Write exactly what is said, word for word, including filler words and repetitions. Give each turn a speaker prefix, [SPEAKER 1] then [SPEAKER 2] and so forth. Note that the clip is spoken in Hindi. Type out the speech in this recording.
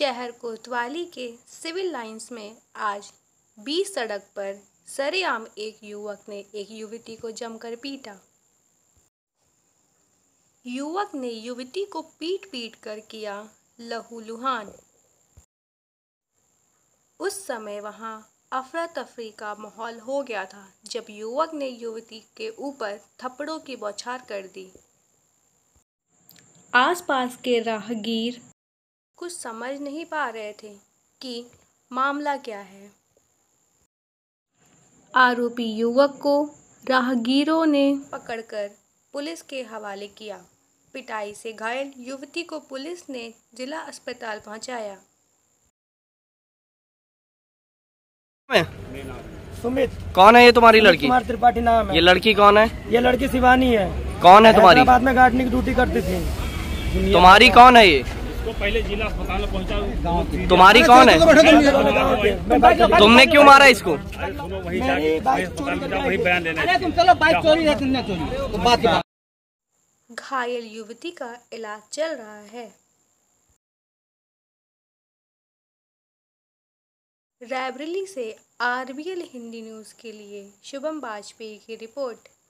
[SPEAKER 1] शहर कोतवाली के सिविल लाइंस में आज बीच सड़क पर सरेआम एक युवक ने एक युवती को जमकर पीटा। युवक ने युवती को पीट पीट कर किया लहूलुहान। उस समय वहां अफरा तफरी का माहौल हो गया था जब युवक ने युवती के ऊपर थप्पड़ों की बौछार कर दी। आसपास के राहगीर कुछ समझ नहीं पा रहे थे कि मामला क्या है। आरोपी युवक को राहगीरों ने पकड़कर पुलिस के हवाले किया। पिटाई से घायल युवती को पुलिस ने जिला अस्पताल पहुंचाया।
[SPEAKER 2] सुमित।
[SPEAKER 3] कौन है ये तुम्हारी लड़की?
[SPEAKER 2] कुमार त्रिपाठी नाम है।
[SPEAKER 3] ये लड़की कौन है?
[SPEAKER 2] ये लड़की शिवानी है।
[SPEAKER 3] कौन है तुम्हारी?
[SPEAKER 2] हैदराबाद में गार्डनिंग ड्यूटी करती थी।
[SPEAKER 3] तुम्हारी कौन है ये?
[SPEAKER 4] इसको पहले जिला अस्पताल में पहुंचा।
[SPEAKER 3] तुम्हारी कौन है? तुमने क्यों मारा इसको?
[SPEAKER 4] वही बयान देना।
[SPEAKER 2] तुम चलो बाइक चोरी है, तुमने चोरी।
[SPEAKER 1] घायल युवती का इलाज चल रहा है। रायबरेली से आरबीएल हिंदी न्यूज़ के लिए शुभम वाजपेयी की रिपोर्ट।